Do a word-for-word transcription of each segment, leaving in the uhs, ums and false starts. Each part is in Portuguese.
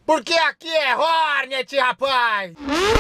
Porque aqui é Hornet, rapaz!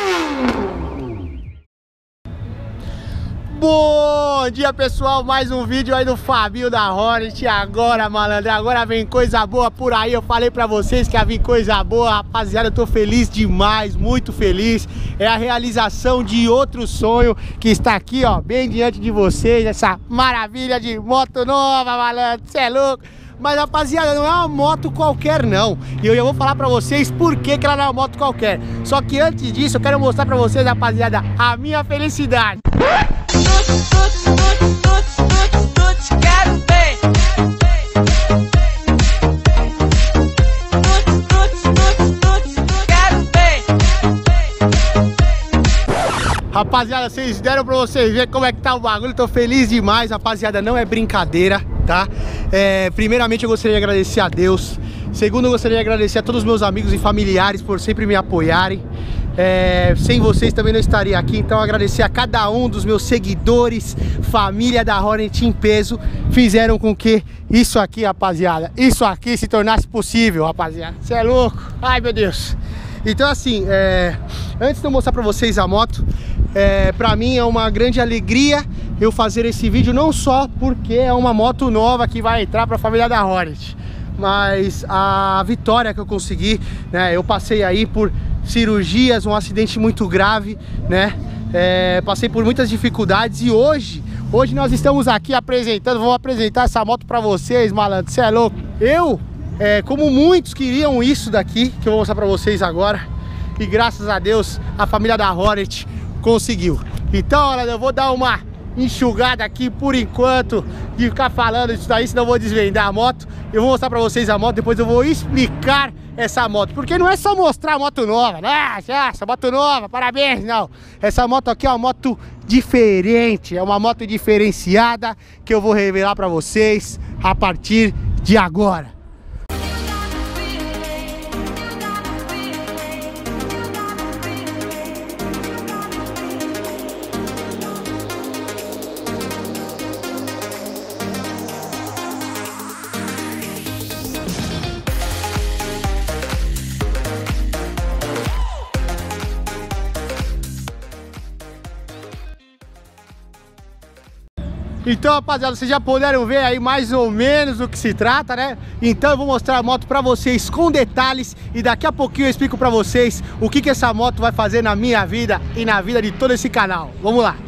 Bom dia, pessoal, mais um vídeo aí do Fabinho da Hornet. E agora, malandro, agora vem coisa boa por aí. Eu falei pra vocês que ia vir coisa boa, rapaziada. Eu tô feliz demais, muito feliz. É a realização de outro sonho que está aqui, ó, bem diante de vocês. Essa maravilha de moto nova, malandro, cê é louco. Mas, rapaziada, não é uma moto qualquer, não. E eu já vou falar pra vocês por que que ela não é uma moto qualquer. Só que antes disso, eu quero mostrar pra vocês, rapaziada, a minha felicidade. Rapaziada, vocês deram pra vocês verem como é que tá o bagulho. Tô feliz demais, rapaziada, não é brincadeira, tá? É, primeiramente eu gostaria de agradecer a Deus. Segundo, eu gostaria de agradecer a todos os meus amigos e familiares por sempre me apoiarem. É, sem vocês também não estaria aqui. Então agradecer a cada um dos meus seguidores, família da Hornet em peso, fizeram com que isso aqui, rapaziada, isso aqui se tornasse possível, rapaziada. Você é louco? Ai, meu Deus. Então assim, é, antes de eu mostrar pra vocês a moto, é, pra mim é uma grande alegria eu fazer esse vídeo, não só porque é uma moto nova que vai entrar pra família da Hornet, mas a vitória que eu consegui, né? Eu passei aí por cirurgias, um acidente muito grave, né? É, passei por muitas dificuldades e hoje, hoje nós estamos aqui apresentando, vou apresentar essa moto pra vocês, malandro, você é louco. Eu, é, como muitos queriam isso daqui, que eu vou mostrar pra vocês agora, e graças a Deus a família da Hornet conseguiu. Então, olha, eu vou dar uma enxugada aqui por enquanto de ficar falando isso daí, senão eu vou desvendar a moto. Eu vou mostrar pra vocês a moto, depois eu vou explicar essa moto, porque não é só mostrar a moto nova, né? Essa moto nova, parabéns, não. Essa moto aqui é uma moto diferente, é uma moto diferenciada que eu vou revelar pra vocês a partir de agora. Então, rapaziada, vocês já puderam ver aí mais ou menos do que se trata, né? Então eu vou mostrar a moto pra vocês com detalhes e daqui a pouquinho eu explico pra vocês o que que essa moto vai fazer na minha vida e na vida de todo esse canal. Vamos lá!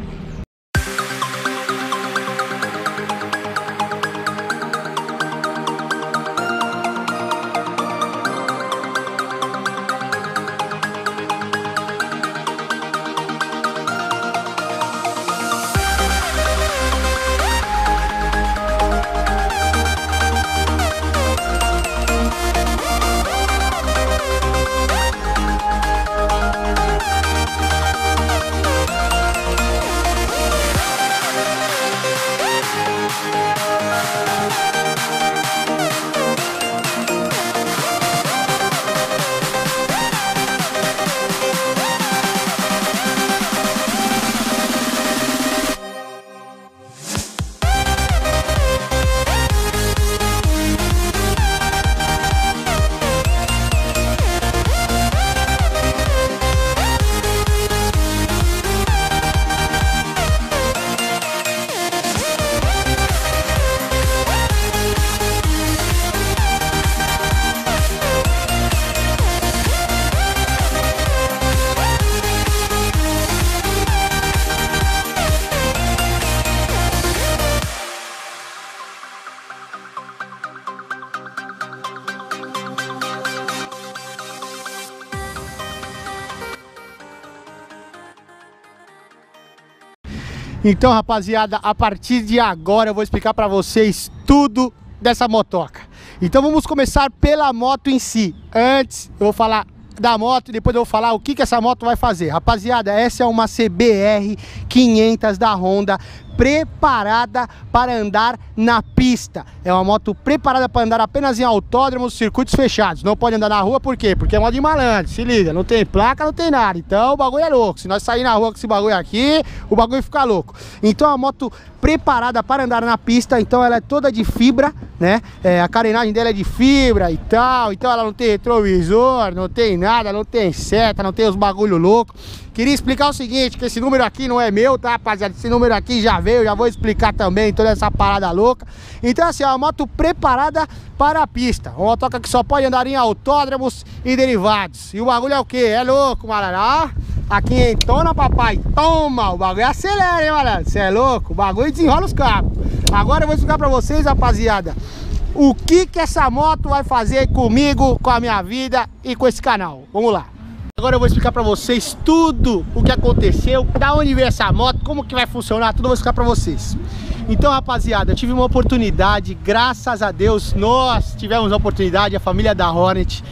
Então, rapaziada, a partir de agora eu vou explicar pra vocês tudo dessa motoca. Então vamos começar pela moto em si. Antes eu vou falar da moto e depois eu vou falar o que que essa moto vai fazer. Rapaziada, essa é uma C B R quinhentos da Honda, preparada para andar na pista. É uma moto preparada para andar apenas em autódromos, circuitos fechados. Não pode andar na rua, por quê? Porque é moto de malandro, se liga, não tem placa, não tem nada. Então o bagulho é louco. Se nós sair na rua com esse bagulho aqui, o bagulho fica louco. Então é uma moto preparada para andar na pista, então ela é toda de fibra, né? É, a carenagem dela é de fibra e tal, então ela não tem retrovisor, não tem nada, não tem seta, não tem os bagulho louco. Queria explicar o seguinte, que esse número aqui não é meu, tá, rapaziada? Esse número aqui já veio, já vou explicar também toda essa parada louca. Então assim, é uma moto preparada para a pista, uma motoca que só pode andar em autódromos e derivados. E o bagulho é o que? É louco, malandro, ó. Aqui entona, papai, toma, o bagulho acelera, hein, malandro? Você é louco, o bagulho desenrola os cabos. Agora eu vou explicar pra vocês, rapaziada, o que que essa moto vai fazer comigo, com a minha vida e com esse canal. Vamos lá. Agora eu vou explicar pra vocês tudo o que aconteceu, da onde veio essa moto, como que vai funcionar, tudo eu vou explicar pra vocês. Então, rapaziada, eu tive uma oportunidade, graças a Deus, nós tivemos a oportunidade, a família da Hornet,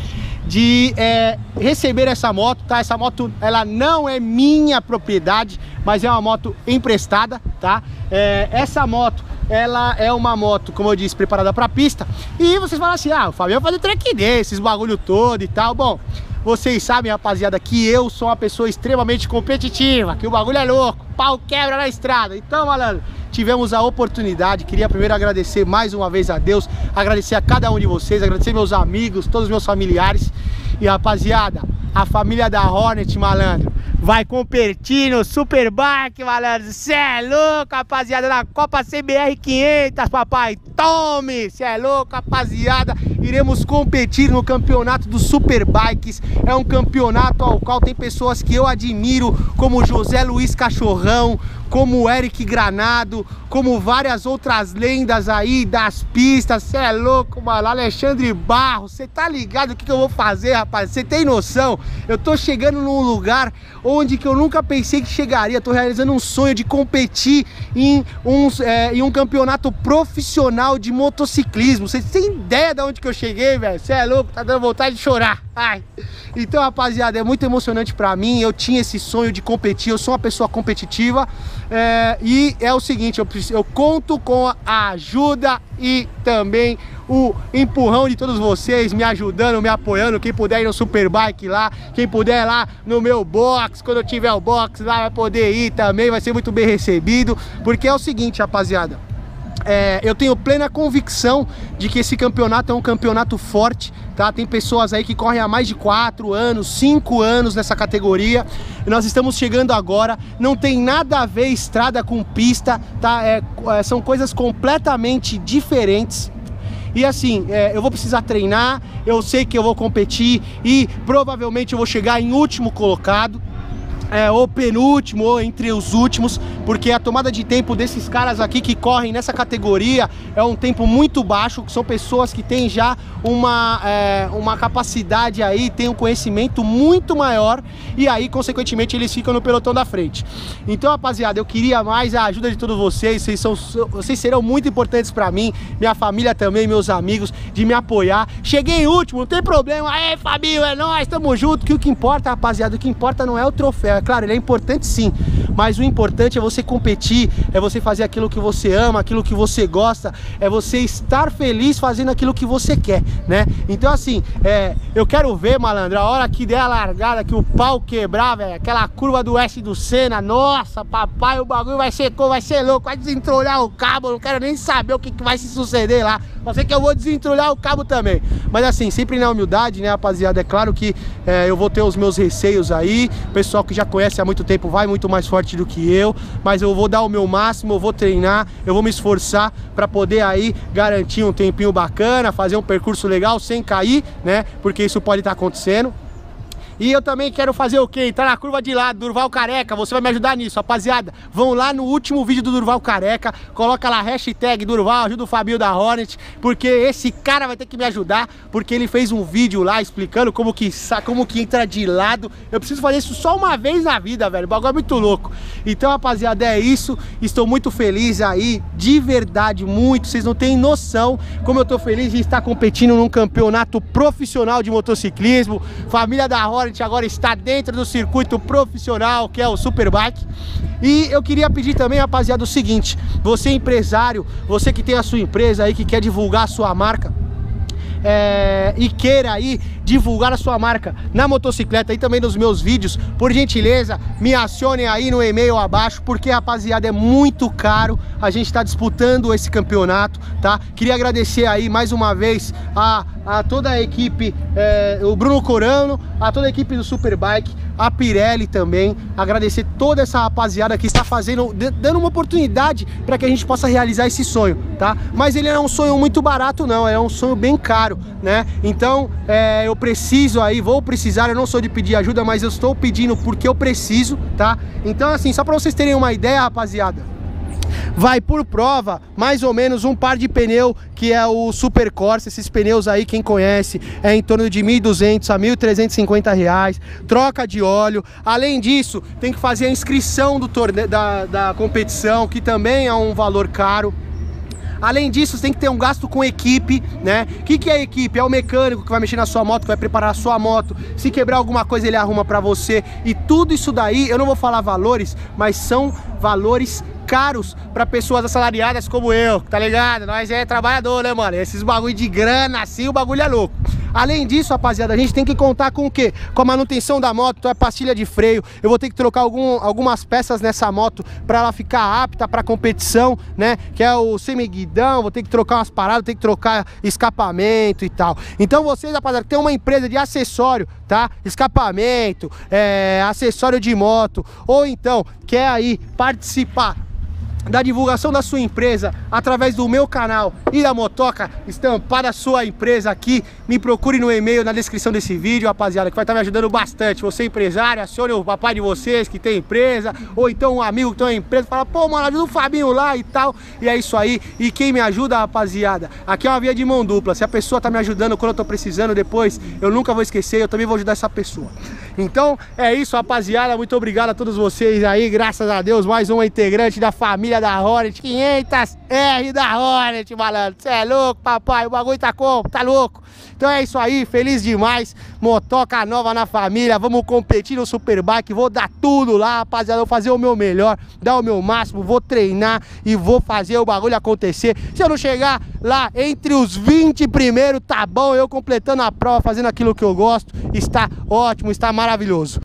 de é, receber essa moto, tá? Essa moto, ela não é minha propriedade, mas é uma moto emprestada, tá? É, essa moto, ela é uma moto, como eu disse, preparada para pista. E vocês falam assim, ah, o Fabião vai fazer track day, esses bagulho todo e tal. Bom, vocês sabem, rapaziada, que eu sou uma pessoa extremamente competitiva, que o bagulho é louco, pau quebra na estrada. Então, malandro, tivemos a oportunidade. Queria primeiro agradecer mais uma vez a Deus, agradecer a cada um de vocês, agradecer meus amigos, todos os meus familiares. E, rapaziada, a família da Hornet, malandro, vai competir no Superbike, malandro. Cê é louco, rapaziada, na Copa C B R quinhentos, papai. Tome, cê é louco, rapaziada. Iremos competir no campeonato dos Superbikes. É um campeonato ao qual tem pessoas que eu admiro, como José Luiz Cachorrão, como Eric Granado, como várias outras lendas aí das pistas. Cê é louco, mano. Alexandre Barros, você tá ligado o que, que eu vou fazer, rapaz? Você tem noção? Eu tô chegando num lugar onde que eu nunca pensei que chegaria. Tô realizando um sonho de competir em um, é, em um campeonato profissional de motociclismo. Vocês têm ideia de onde que eu cheguei, velho? Você é louco, tá dando vontade de chorar. Ai. Então, rapaziada, é muito emocionante pra mim. Eu tinha esse sonho de competir, eu sou uma pessoa competitiva. É, e é o seguinte, eu, eu conto com a ajuda e também o empurrão de todos vocês, me ajudando, me apoiando. Quem puder ir no Superbike lá, quem puder ir lá no meu box, quando eu tiver o box lá, vai poder ir também, vai ser muito bem recebido. Porque é o seguinte, rapaziada, é, eu tenho plena convicção de que esse campeonato é um campeonato forte, tá? Tem pessoas aí que correm há mais de quatro anos, cinco anos nessa categoria. E nós estamos chegando agora, não tem nada a ver estrada com pista, tá? É, é, são coisas completamente diferentes. E assim, é, eu vou precisar treinar, eu sei que eu vou competir e provavelmente eu vou chegar em último colocado. É, ou penúltimo, ou entre os últimos, porque a tomada de tempo desses caras aqui que correm nessa categoria é um tempo muito baixo, que são pessoas que têm já uma, é, uma capacidade aí, têm um conhecimento muito maior, e aí, consequentemente, eles ficam no pelotão da frente. Então, rapaziada, eu queria mais a ajuda de todos vocês, vocês, são, vocês serão muito importantes pra mim, minha família também, meus amigos, de me apoiar. Cheguei em último, não tem problema, aê, Fabinho, é nóis, tamo junto, que o que importa, rapaziada, o que importa não é o troféu. É claro, ele é importante sim, mas o importante é você competir, é você fazer aquilo que você ama, aquilo que você gosta, é você estar feliz fazendo aquilo que você quer, né? Então assim, é, eu quero ver, malandro, a hora que der a largada, que o pau quebrar, velho, aquela curva do S do Senna, nossa, papai, o bagulho vai ser, vai ser louco, vai desentrolhar o cabo, eu não quero nem saber o que, que vai se suceder lá, só sei que eu vou desentrolhar o cabo também. Mas assim, sempre na humildade, né, rapaziada, é claro que é, eu vou ter os meus receios aí, o pessoal que já conhece há muito tempo vai muito mais forte do que eu, mas eu vou dar o meu máximo, eu vou treinar, eu vou me esforçar para poder aí garantir um tempinho bacana, fazer um percurso legal sem cair, né? Porque isso pode estar acontecendo. E eu também quero fazer o quê? Entrar na curva de lado, Durval Careca, você vai me ajudar nisso, rapaziada. Vão lá no último vídeo do Durval Careca, coloca lá hashtag Durval, ajuda o Fabinho da Hornet, porque esse cara vai ter que me ajudar, porque ele fez um vídeo lá explicando como que, como que entra de lado. Eu preciso fazer isso só uma vez na vida, velho, o bagulho é muito louco. Então, rapaziada, é isso, estou muito feliz aí, de verdade, muito, vocês não têm noção como eu tô feliz de estar competindo num campeonato profissional de motociclismo. Família da Hornet agora está dentro do circuito profissional, que é o Superbike. E eu queria pedir também, rapaziada, o seguinte: você empresário, você que tem a sua empresa aí, que quer divulgar a sua marca, é, e queira aí divulgar a sua marca na motocicleta e também nos meus vídeos, por gentileza, me acionem aí no e-mail abaixo, porque, rapaziada, é muito caro, a gente tá disputando esse campeonato, tá? Queria agradecer aí mais uma vez a, a toda a equipe, é, o Bruno Corano, a toda a equipe do Superbike, a Pirelli também, agradecer toda essa rapaziada que está fazendo, dando uma oportunidade para que a gente possa realizar esse sonho, tá? Mas ele não é um sonho muito barato não, é um sonho bem caro, né? Então, é, eu preciso aí, vou precisar, eu não sou de pedir ajuda, mas eu estou pedindo porque eu preciso, tá? Então, assim, só para vocês terem uma ideia, rapaziada, vai por prova mais ou menos um par de pneu, que é o Super Corsa. Esses pneus aí, quem conhece, é em torno de mil e duzentos a mil trezentos e cinquenta reais, troca de óleo. Além disso, tem que fazer a inscrição do torneio, da, da competição, que também é um valor caro. Além disso, você tem que ter um gasto com equipe, né? O que, que é equipe? É o mecânico que vai mexer na sua moto, que vai preparar a sua moto. Se quebrar alguma coisa, ele arruma pra você. E tudo isso daí, eu não vou falar valores, mas são valores caros para pessoas assalariadas como eu, tá ligado? Nós é trabalhador, né, mano? Esses bagulho de grana assim, o bagulho é louco. Além disso, rapaziada, a gente tem que contar com o quê? Com a manutenção da moto, então é pastilha de freio. Eu vou ter que trocar algum, algumas peças nessa moto para ela ficar apta para competição, né? Que é o semiguidão, vou ter que trocar umas paradas, ter que trocar escapamento e tal. Então vocês, rapaziada, que tem uma empresa de acessório, tá? Escapamento, é, acessório de moto, ou então quer aí participar da divulgação da sua empresa através do meu canal e da Motoca, estampar a sua empresa aqui, me procure no e-mail na descrição desse vídeo, rapaziada, que vai estar me ajudando bastante. Você empresário, acione o papai de vocês que tem empresa, ou então um amigo que tem uma empresa, fala, pô, mano, ajuda o Fabinho lá e tal, e é isso aí. E quem me ajuda, rapaziada, aqui é uma via de mão dupla. Se a pessoa tá me ajudando quando eu tô precisando, depois eu nunca vou esquecer, eu também vou ajudar essa pessoa. Então é isso, rapaziada, muito obrigado a todos vocês aí, graças a Deus, mais uma integrante da família da Hornet, quinhentas R da Hornet, malandro. Você é louco, papai, o bagulho tá como? Tá louco? Então é isso aí, feliz demais, motoca nova na família, vamos competir no Superbike, vou dar tudo lá, rapaziada, vou fazer o meu melhor, dar o meu máximo, vou treinar e vou fazer o bagulho acontecer. Se eu não chegar lá entre os vinte primeiros, tá bom, eu completando a prova, fazendo aquilo que eu gosto, está ótimo, está maravilhoso.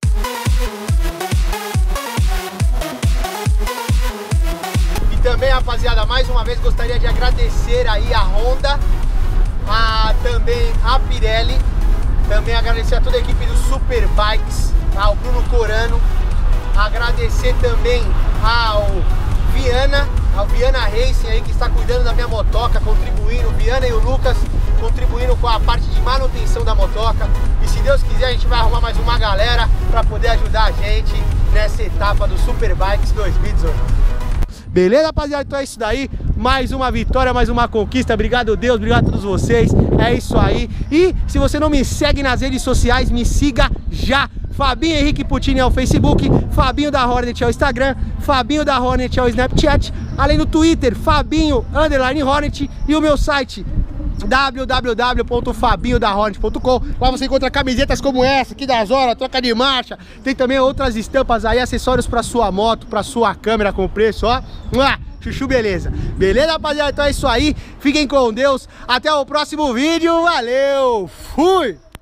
Também, rapaziada, mais uma vez gostaria de agradecer aí a Honda, a, também a Pirelli, também agradecer a toda a equipe do Superbikes, ao Bruno Corano, agradecer também ao Viana, ao Viana Racing aí que está cuidando da minha motoca, contribuindo, o Viana e o Lucas contribuindo com a parte de manutenção da motoca. E se Deus quiser, a gente vai arrumar mais uma galera para poder ajudar a gente nessa etapa do Superbikes dois mil e dezoito. Beleza, rapaziada? Então é isso daí, mais uma vitória, mais uma conquista. Obrigado, Deus, obrigado a todos vocês. É isso aí. E se você não me segue nas redes sociais, me siga já. Fabinho Henrique Puccini é o Facebook, Fabinho da Hornet é o Instagram, Fabinho da Hornet é o Snapchat, além do Twitter, Fabinho underline Hornet, e o meu site w w w ponto fabinho da hornet ponto com. Lá você encontra camisetas como essa aqui das horas, troca de marcha. Tem também outras estampas aí, acessórios para sua moto, para sua câmera com preço, ó. Chuchu, beleza. Beleza, rapaziada? Então é isso aí. Fiquem com Deus. Até o próximo vídeo. Valeu. Fui.